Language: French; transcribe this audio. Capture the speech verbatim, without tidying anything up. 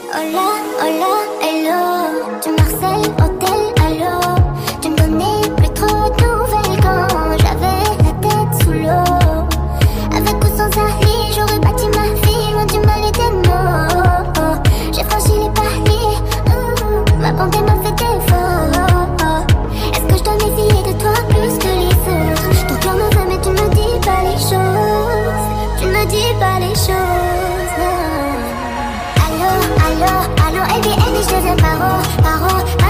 Hola, hola, hello. Tu m'harcèles, hôtel, allô. Tu me donnais plus trop de nouvelles quand j'avais la tête sous l'eau. Avec ou sans Ali, j'aurais bâti ma vie loin du mal et des mots. J'ai franchi les paris, ouh, ma bonté m'a fait défaut. Est-ce que je dois méfier de toi plus que les autres? Ton cœur me veut mais tu me dis pas les choses. Tu ne me dis pas les choses, non. Allô, allô, allô, L V N et je deviens paro, paro, paro.